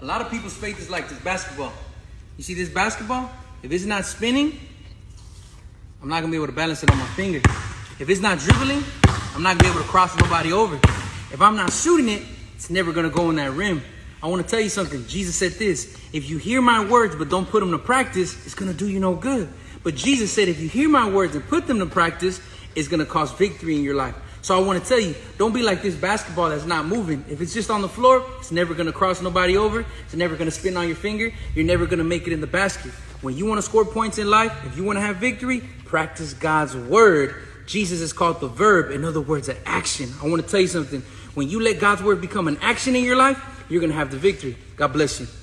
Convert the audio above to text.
A lot of people's faith is like this basketball. You see this basketball? If it's not spinning, I'm not going to be able to balance it on my finger. If it's not dribbling, I'm not going to be able to cross nobody over. If I'm not shooting it, it's never going to go in that rim. I want to tell you something. Jesus said this: if you hear my words but don't put them to practice, it's going to do you no good. But Jesus said if you hear my words and put them to practice, it's going to cause victory in your life. So I want to tell you, don't be like this basketball that's not moving. If it's just on the floor, it's never going to cross nobody over. It's never going to spin on your finger. You're never going to make it in the basket. When you want to score points in life, if you want to have victory, practice God's word. Jesus is called the verb. In other words, an action. I want to tell you something. When you let God's word become an action in your life, you're going to have the victory. God bless you.